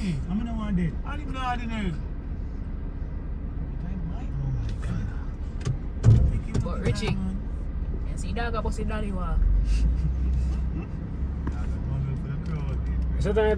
lucky. I'm gonna want it. I don't even know how to know. But Richie, you see dog about the daddy walk. For the crowd.